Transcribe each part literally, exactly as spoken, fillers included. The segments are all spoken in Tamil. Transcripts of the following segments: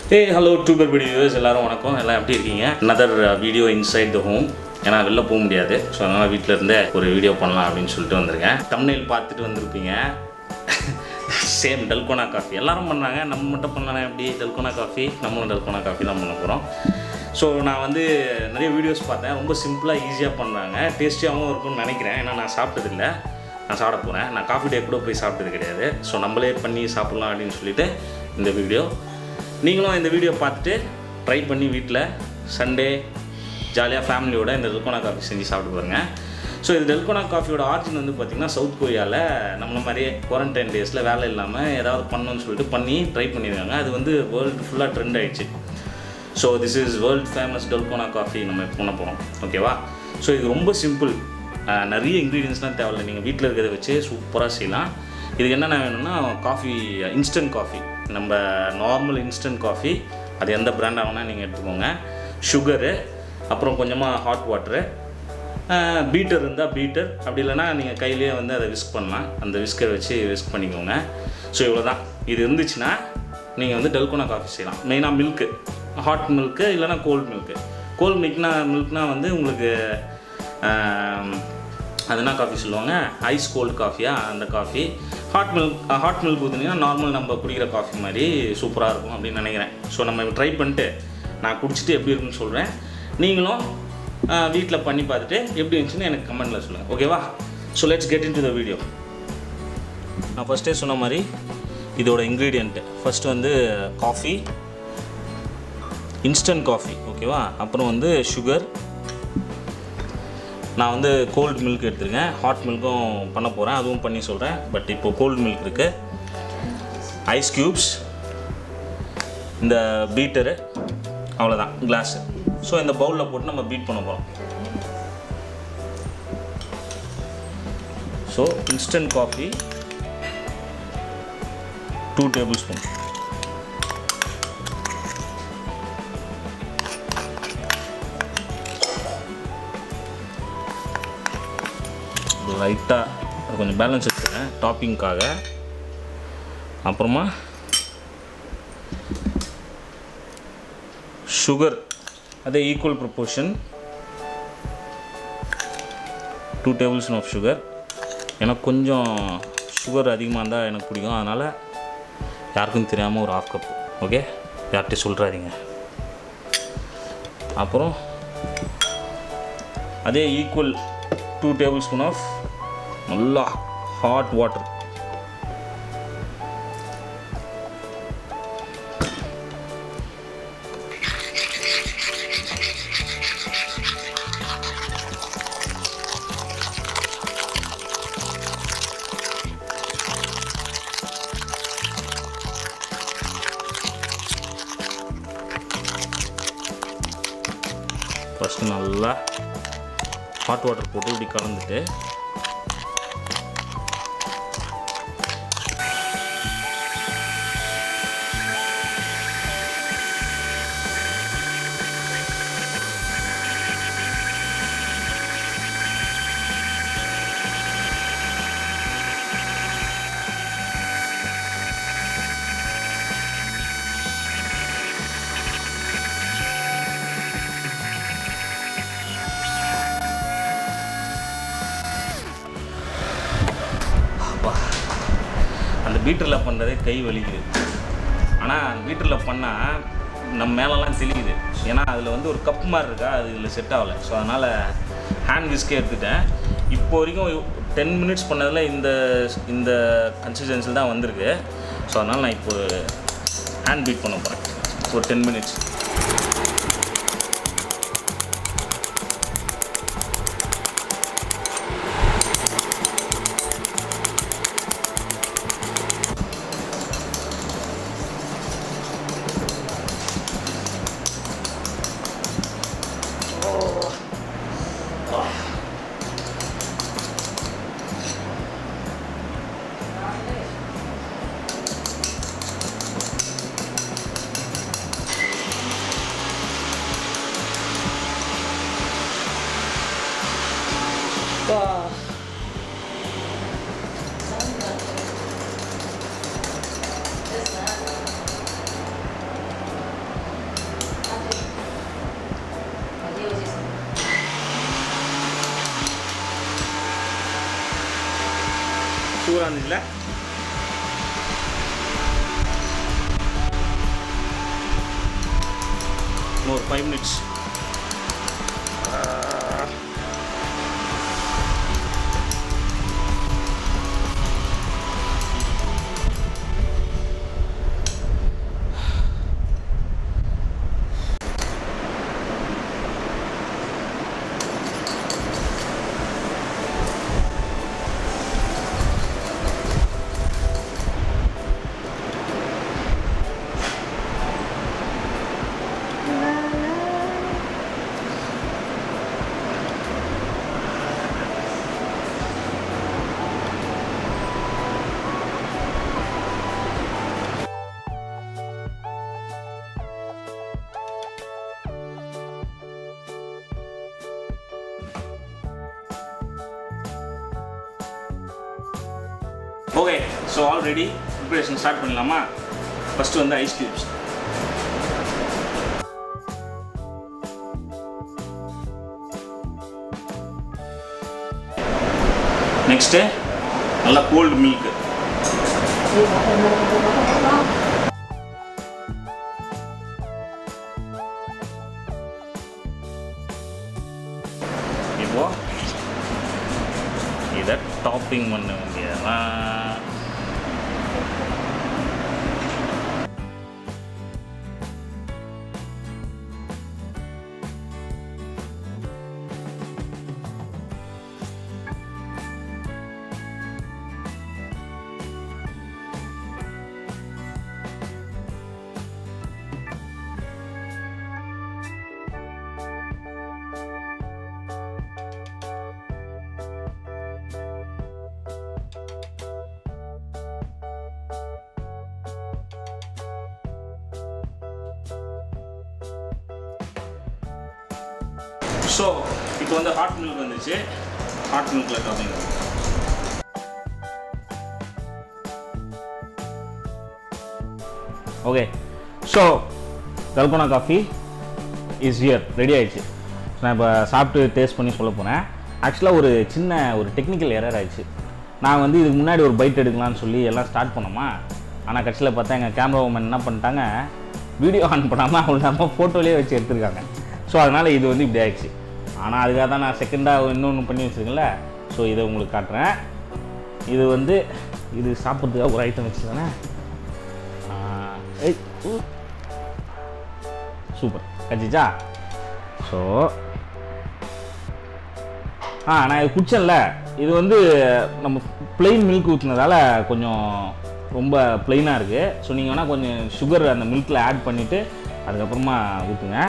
Hey, hello Tuber viewers, எல்லாரும் வணக்கம். எல்லாம் எப்படி இருக்கீங்க? Another video inside the home. ஏன்னா வெளில போக முடியாது. ஸோ அதனால் வீட்டில் இருந்தே ஒரு வீடியோ பண்ணலாம் அப்படின்னு சொல்லிட்டு வந்திருக்கேன். தம்ப்நெயில் பார்த்துட்டு வந்திருப்பீங்க. சேம் டல்கோனா காஃபி எல்லாரும் பண்ணுறாங்க, நம்ம மட்டும் பண்ணலாம். எப்படி டல்கோனா காஃபி, நம்மளும் டல்கோனா காஃபி தான் பண்ண போகிறோம். ஸோ நான் வந்து நிறைய வீடியோஸ் பார்த்தேன், ரொம்ப சிம்பிளாக ஈஸியாகவும் பண்ணுறாங்க, டேஸ்டியாகவும் இருக்கும்னு நினைக்கிறேன். ஏன்னா நான் சாப்பிட்டதில்லை, நான் சாப்பிட போகிறேன். நான் காஃபி டே கூட போய் சாப்பிட்டது கிடையாது. ஸோ நம்மளே பண்ணி சாப்பிட்லாம் அப்படின்னு சொல்லிட்டு இந்த வீடியோ. நீங்களும் இந்த வீடியோ பார்த்துட்டு ட்ரை பண்ணி வீட்டில் சண்டே ஜாலியாக ஃபேமிலியோட இந்த டல்கோனா காஃபி செஞ்சு சாப்பிட்டு பாருங்க. ஸோ இது டல்கோனா காஃபியோட ஆரிஜின் வந்து பார்த்திங்கன்னா சவுத் கொரியாவில் நம்மள மாதிரியே குவாரண்டைன் டேஸில் வேலை இல்லாமல் ஏதாவது பண்ணணும்னு சொல்லிட்டு பண்ணி ட்ரை பண்ணியிருக்காங்க. அது வந்து வேர்ல்டு ஃபுல்லாக ட்ரெண்ட் ஆகிடுச்சு. So this is world famous dalgona coffee நம்ம பண்ண போகிறோம். ஓகேவா? ஸோ இது ரொம்ப சிம்பிள், நிறைய இன்க்ரீடியன்ஸ்லாம் தேவையில்லை, நீங்கள் வீட்டில் இருக்கிறத வச்சு சூப்பராக செய்யலாம். இதுக்கு என்னென்ன வேணும்னா காஃபி, இன்ஸ்டன்ட் காஃபி, நம்ம நார்மல் இன்ஸ்டன்ட் காஃபி, அது எந்த பிராண்ட் ஆகுனா நீங்கள் எடுத்துக்கோங்க. சுகரு, அப்புறம் கொஞ்சமாக ஹாட் வாட்ரு, பீட்டர் இருந்தால் பீட்டர், அப்படி இல்லைனா நீங்கள் கையிலேயே வந்து அதை விஸ்க் பண்ணலாம். அந்த விஸ்கரை வச்சு விஸ்க் பண்ணிக்கோங்க. ஸோ இவ்வளோ தான். இது இருந்துச்சுன்னா நீங்கள் வந்து டல்கோனா காஃபி செய்யலாம். மெயினாக மில்க்கு, ஹாட் மில்க்கு இல்லைனா கோல்ட் மில்க்கு. கோல்ட் மில்க்னா மில்க்னா வந்து உங்களுக்கு அது என்ன காஃபி சொல்லுவாங்க, ஐஸ் கோல்டு காஃபியா, அந்த coffee. Hot milk hot milk ஊற்றுனீங்கன்னா நார்மல் நம்ம குடிக்கிற காஃபி மாதிரி சூப்பராக இருக்கும் அப்படின்னு நினைக்கிறேன். ஸோ நம்ம ட்ரை பண்ணிட்டு நான் குடிச்சிட்டு எப்படி இருக்குன்னு சொல்கிறேன். நீங்களும் வீட்டில் பண்ணி பார்த்துட்டு எப்படி இருந்துச்சுன்னு எனக்கு கமெண்ட்டில் சொல்லுங்கள். ஓகேவா? So let's get into the video. நான் ஃபஸ்ட்டே சொன்ன மாதிரி இதோட இன்க்ரீடியண்ட்டு ஃபஸ்ட்டு வந்து காஃபி, இன்ஸ்டன்ட் காஃபி. ஓகேவா? அப்புறம் வந்து சுகர். நான் வந்து கோல்டு மில்க் எடுத்துருக்கேன், ஹாட் மில்க்கும் பண்ண போகிறேன், அதுவும் பண்ணி சொல்கிறேன். பட் இப்போது கோல்டு மில்க் இருக்குது. ஐஸ் க்யூப்ஸ், இந்த பீட்டரு, அவ்வளோதான், கிளாஸு. ஸோ இந்த பவுலில் போட்டு நம்ம பீட் பண்ண போகிறோம். So instant coffee two tablespoon, லைட்டாக அது கொஞ்சம் பேலன்ஸ் எடுத்துக்கிறேன் டாப்பிங்காக. அப்புறமா சுகர், அதே equal proportion, two tablespoon of sugar. எனக்கு கொஞ்சம் சுகர் அதிகமாக இருந்தால் எனக்கு பிடிக்கும், அதனால் யாருக்கும் தெரியாமல் ஒரு ஹாஃப் கப். ஓகே, யார்கிட்ட சொல்கிறாதீங்க. அப்புறம் அதே equal two tablespoon of நல்லா ஹாட் வாட்டர். ஃபஸ்ட்டு நல்லா ஹாட் வாட்டர் போட்டு இப்படி கலந்துட்டு அந்த பீட்டரில் பண்ணுறதே கை வலிக்குது. ஆனால் பீட்டரில் பண்ணால் நம்ம மேலெலாம் தெளியுது. ஏன்னா அதில் வந்து ஒரு கப் மாதிரி இருக்கா, அது இதில் செட் ஆகலை. ஸோ அதனால் ஹேண்ட் விஸ்கே எடுத்துட்டேன். இப்போ வரைக்கும் டென் மினிட்ஸ் பண்ணதில் இந்த இந்த கன்சிஸ்டன்சியில் தான் வந்திருக்கு. ஸோ அதனால் நான் இப்போ ஹேண்ட் பீட் பண்ண போகிறேன் ஒரு டென் மினிட்ஸ். சூப்பராக இருந்துச்சுல. ஒரு five minutes okay. So already preparation start பண்ணலாமா? ஃபஸ்ட்டு வந்து ஐஸ் க்யூப்ஸ். நெக்ஸ்ட்டு நல்லா கோல்டு மில்க். இப்போ இதை டாப்பிங் பண்ண வேண்டியதான். ஸோ இப்போ வந்து ஹாட் மில்க் வந்துச்சு. ஹாட் மில்கில் topping. Okay. So dalgona coffee is here, ready ஆயிடுச்சு. நான் இப்போ சாப்பிட்டு டேஸ்ட் பண்ணி சொல்ல போகிறேன். ஆக்சுவலாக ஒரு சின்ன ஒரு டெக்னிக்கல் எரர் ஆயிடுச்சு. நான் வந்து இதுக்கு முன்னாடி ஒரு பைட் எடுக்கலான்னு சொல்லி எல்லாம் ஸ்டார்ட் பண்ணோமா, ஆனால் கட்சியில் பார்த்தா எங்கள் கேமரா உமன் என்ன பண்ணிட்டாங்க, வீடியோ ஆன் பண்ணாமல் அவங்க நம்ம ஃபோட்டோலேயே வச்சு எடுத்துருக்காங்க. ஸோ அதனால் இது வந்து இப்படி ஆயிடுச்சு. ஆனால் அதுக்காக தான் நான் செகண்டாக இன்னொன்று பண்ணி வச்சுருக்கேன்ல. ஸோ இதை உங்களுக்கு காட்டுறேன். இது வந்து இது சாப்பிட்றதுக்காக ஒரு ஐட்டம் வச்சு தானே. சூப்பர் கச்சிச்சா. ஸோ ஆ நான் இது குடிச்சேன்ல, இது வந்து நம்ம ப்ளெயின் மில்க் ஊற்றுனதால கொஞ்சம் ரொம்ப ப்ளெயினாக இருக்குது. ஸோ நீங்கள் வேணால் கொஞ்சம் சுகர் அந்த மில்கில் ஆட் பண்ணிவிட்டு அதுக்கப்புறமா ஊற்றுங்க.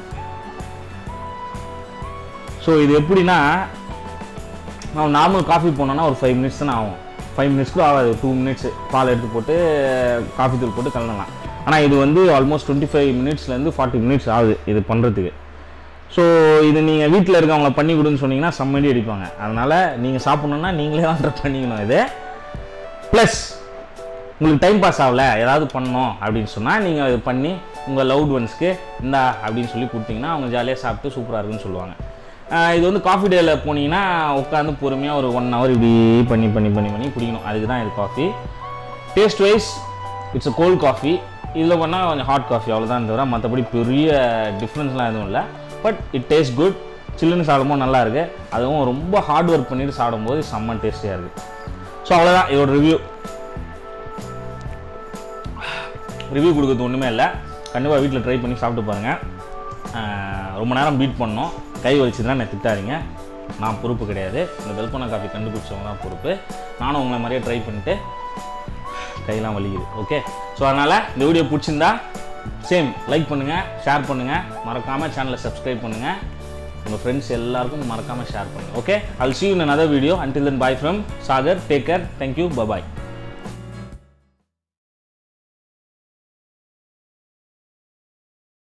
ஸோ இது எப்படின்னா, நம்ம நார்மல் காஃபி போனோன்னா ஒரு ஃபைவ் மினிட்ஸ் தானே ஆகும். ஃபைவ் மினிட்ஸ் கூட ஆகாது, டூ மினிட்ஸு பால் எடுத்து போட்டு காஃபி தூள் போட்டு கலந்துடலாம். ஆனால் இது வந்து ஆல்மோஸ்ட் டுவெண்ட்டி ஃபைவ் மினிட்ஸ்லேருந்து ஃபார்ட்டி மினிட்ஸ் ஆகுது இது பண்ணுறதுக்கு. ஸோ இது நீங்கள் வீட்டில் இருக்கவங்கள பண்ணி கொடுன்னு சொன்னீங்கன்னா செம்மடி அடிப்பாங்க. அதனால் நீங்கள் சாப்பிட்ணுன்னா நீங்களே ஆர்டர் பண்ணிக்கணும். இது ப்ளஸ் உங்களுக்கு டைம் பாஸ் ஆகலை, ஏதாவது பண்ணணும் அப்படின்னு சொன்னால் நீங்கள் இது பண்ணி உங்கள் லவ்ட் ஒன்ஸ்க்கு இந்தா அப்படின்னு சொல்லி கொடுத்தீங்கன்னா அவங்க ஜாலியாக சாப்பிட்டு சூப்பராக இருக்குன்னு சொல்லுவாங்க. இது வந்து காஃபி டேயில் போனீங்கன்னா உட்காந்து பொறுமையாக ஒரு ஒன் ஹவர் இப்படி பண்ணி பண்ணி பண்ணி பண்ணி குடிக்கணும். அதுக்கு தான் இது coffee. Taste wise it's a cold coffee. இதில் பண்ணால் கொஞ்சம் ஹாட் காஃபி அவ்வளோதான் தவிர மற்றபடி பெரிய டிஃப்ரென்ஸ்லாம் எதுவும் இல்லை. But it taste good. சில்லுன்னு சாப்பிடும்போது நல்லா இருக்குது. அதுவும் ரொம்ப ஹார்ட் ஒர்க் பண்ணிவிட்டு சாப்பிடும்போது செம்ம டேஸ்டியாக இருக்குது. ஸோ அவ்வளோதான் இதோட ரிவ்யூ. ரிவ்யூ கொடுக்குறது ஒன்றுமே இல்லை. கண்டிப்பாக வீட்டில் ட்ரை பண்ணி சாப்பிட்டு பாருங்கள். ரொம்ப நேரம் பீட் பண்ணோம், கை வலிச்சுதுன்னா நான் திட்டாதீங்க, நான் பொறுப்பு கிடையாது. இந்த தல்கோனா காஃபி கண்டுபிடிச்சவங்க தான் பொறுப்பு. நானும் உங்களை மாதிரியே ட்ரை பண்ணிட்டு கையெல்லாம் வலிக்குது. ஓகே. ஸோ அதனால் இந்த வீடியோ பிடிச்சிருந்தா சேம் லைக் பண்ணுங்கள், ஷேர் பண்ணுங்கள், மறக்காமல் சேனலை சப்ஸ்கிரைப் பண்ணுங்கள், உங்கள் ஃப்ரெண்ட்ஸ் எல்லாருக்கும் மறக்காமல் ஷேர் பண்ணுங்கள். Okay. I'll see you in another video. Until then, bye from Sagar. Take care. Thank you. Bye bye.